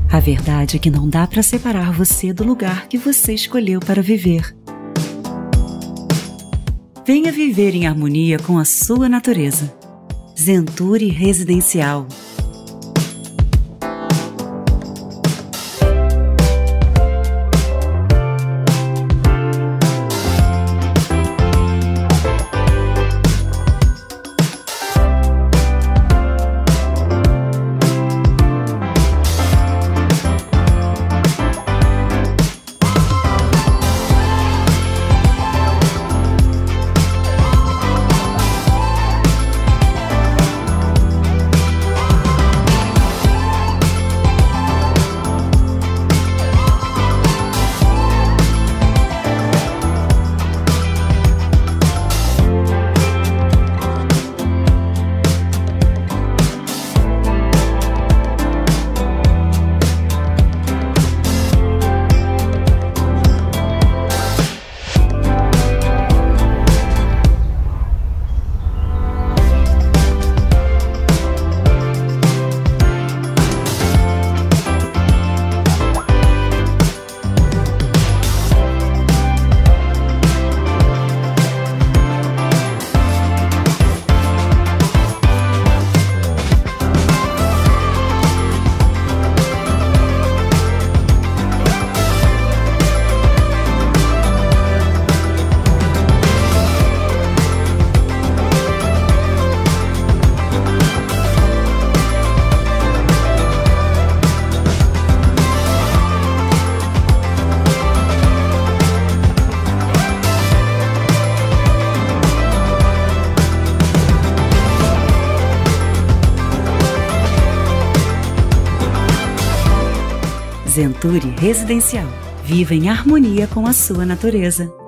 A verdade é que não dá para separar você do lugar que você escolheu para viver. Venha viver em harmonia com a sua natureza. Zenture Residencial. Zenture Residencial. Viva em harmonia com a sua natureza.